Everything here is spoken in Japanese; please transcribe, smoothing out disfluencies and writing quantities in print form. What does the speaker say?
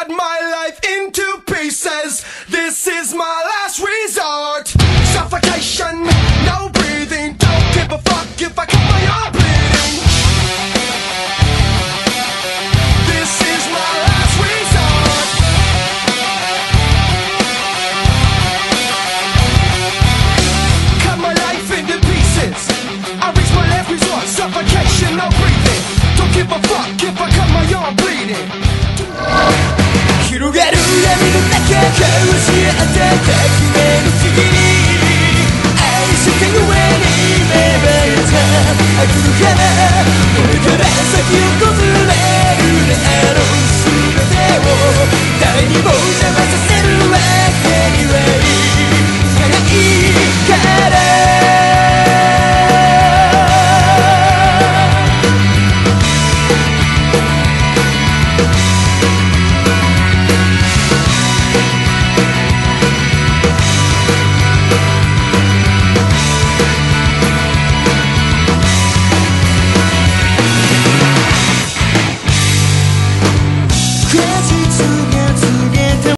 cut my life into pieces. This is my last resort. Suffocation, no breathing. Don't give a fuck if I cut my arm bleeding. This is my last resort. Cut my life into pieces. I reach my last resort. Suffocation, no breathing. Don't give a fuck if I cut my arm bleeding. 広がる闇の中交わし合った革命の次に愛した上に芽生えた悪の花これから先をこずれるであろう